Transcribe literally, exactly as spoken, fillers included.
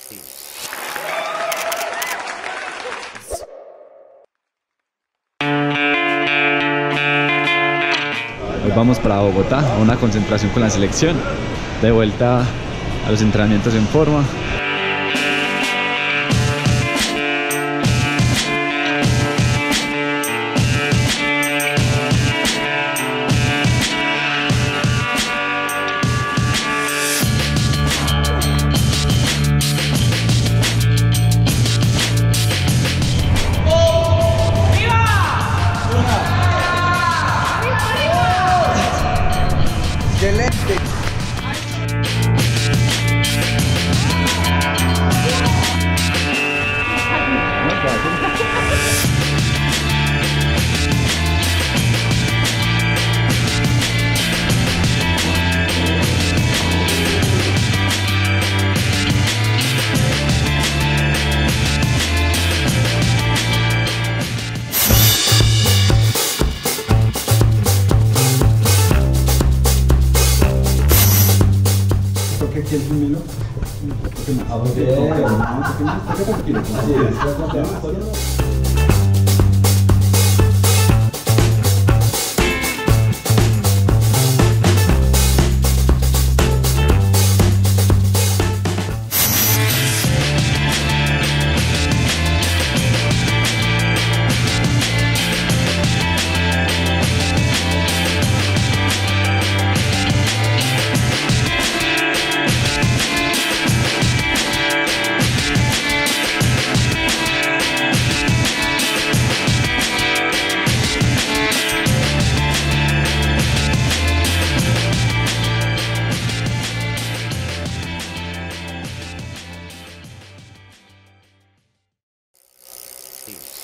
Hoy vamos para Bogotá a una concentración con la selección, de vuelta a los entrenamientos en forma. Excelente. Porque aquí el primero, porque me acabo de tranquilo. Sí.